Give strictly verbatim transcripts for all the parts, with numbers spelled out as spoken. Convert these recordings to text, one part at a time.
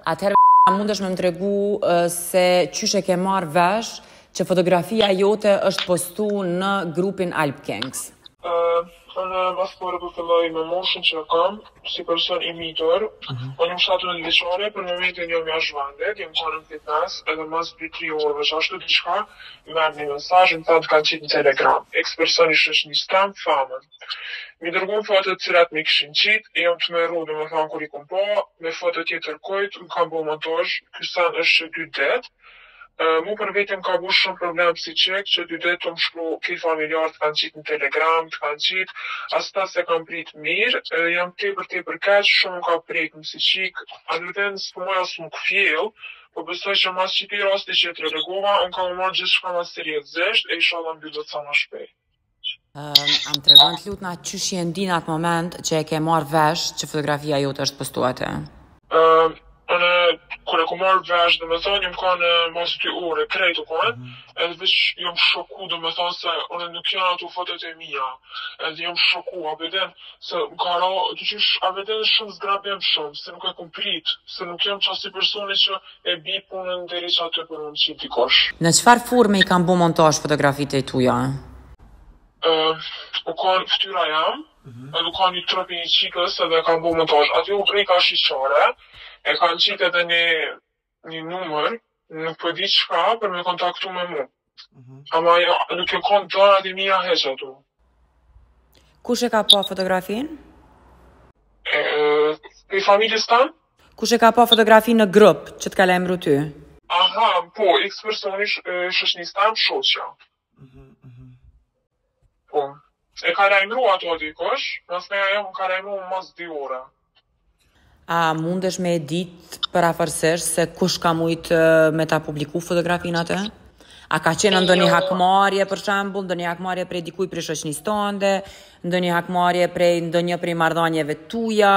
Atëherë mundesh me më tregu uh, se qysh e ke marrë vesh që fotografia jote është postu në grupin Alp Kings? Uh, unë mas pare për filloj me moshën që kam, si person i mitur, Mhm. unë jam shtatëmbëdhjetë vjeçare, për momentin jam jashtë vendit, jam kanë në fitness, edhe mas dy tre orëve që ashtu diçka, merr një mesazh më thotë kanë qitë në Telegram. Eks personi është një stam famën. Mi dërgon foto të cilat mi kishin qitë, e jam të meru dhe me thonë kur i kom po, me foto tjetër kojt, më kam bo montazh, ky san është dy det. Uh, mu për vetëm ka bu shumë problem psiqik që dy ditë të më shkru ki familjar të kanë qitë në Telegram, të kanë qitë, asta se kam prit mirë, uh, jam tepër tepër keq, shumë ka prit në psiqik, a në vetën së për mëja së më këfjel, po besoj që mas që pi rasti që të regova, unë kam marrë gjithë shka mas seriozisht, e isha dhe mbyllët sa ma shpej. Um, am të regon të lutna qysh je ndi në atë moment që e ke marrë vesh që fotografia jote është postuate? Uh, Unë, kur e ku marrë vesh, dhe me thonë, jam kanë mas dy ore, krejt u kanë, mm -hmm. edhe veç jam shoku, dhe me thonë se unë nuk janë ato fotot e mija, edhe jam shoku, a veden, se më ka ra, të qysh, a veden shumë zgrabim shumë, se nuk e kom prit, se nuk jam qasi personi që e bi punën deri që aty për unë qitë dikosh. Në qëfar forme i kam bu montazh fotografitë e tuja? Uh, u kanë ftyra jam, mm -hmm. edhe u kanë një trup i një qikës edhe kanë bu montazh, aty u brej ka shiqare, e kanë qitë edhe një, një numër, nuk për di qka, për me kontaktu me mu. Mm -hmm. Ama ja, nuk e kanë donat i mija heq ato. Kush e ka pa fotografin? E, e familjes tanë? Kush e ka pa fotografin në grup që të ka lemru ty? Aha, po, x personi shëshnis tanë shoqja. Mm -hmm. Po, e ka lajmru ato dikosh, mas me ajo më ka lajmru mas dy ore. A mundesh me ditë për afërsisht se kush ka mujt me ta publiku fotografin atë? A ka qenë ndonjë hakmarrje për shembull, ndonjë hakmarrje prej dikujt prej shoqënisë tënde, ndonjë hakmarrje prej ndonjë prej marrëdhënieve tuaja,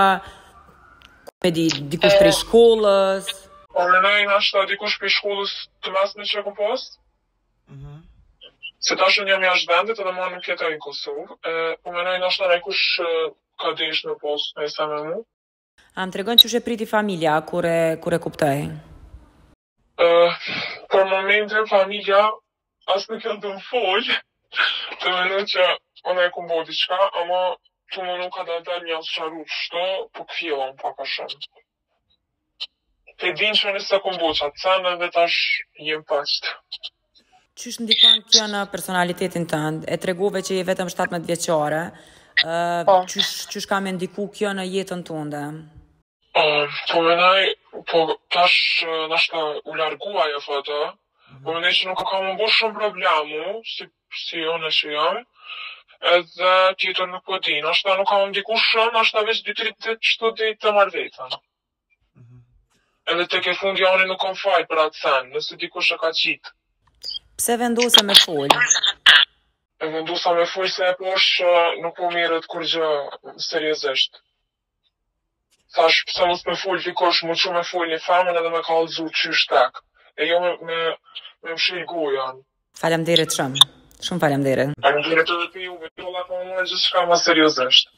me di dikush prej shkollës? Po mendoj nashta dikush prej shkollës të mesme që kom pas. Mhm. Se tash unë jam jashtë vendit edhe mua nuk jetoj në Kosovë, po mendoj nashta dikush ka desh në post me sa me mu. A më tregon që e priti familja kur e, kur e kuptoj? Uh, për momentin familja as nuk janë të më folë, të menu që unë e kumbo diqka, ama të më nuk ka da del një asë qaru që shto, po këfjela më paka shumë. Te din që nëse kumbo që atë cene dhe tash jem pashtë. Qysh ndikon kjo në personalitetin tënd? E tregove që je vetëm shtatëmbëdhjetë vjeçare, uh, po. Qysh, qysh ka me ndiku kjo në jetën tënde? Uh, po menaj, po tash nashta u largua ajo foto, mm-hmm. Po menaj që nuk ka më bo shumë problemu, si, si one që jam, edhe tjetër nuk po di, nashta nuk ka më ndiku shumë, nashta veç dy tre ditë që të ditë të marrë vetën. Mm-hmm. Edhe të ke fundi janë nuk kom faj për atë sen, nëse dikush e ka qitë. Pse vendose me full? E vendosa me full se e posh nuk po mirët kur gjë seriozisht. Thash, pëse mos me full dikosh, mu që me full një femën edhe me kallëzu qysh tek. E jo me, me, me më shil gojan. Falemderit shumë. Shumë falemderit. Falemderit edhe për ju, me tolla po më gjithë shka ma seriozisht.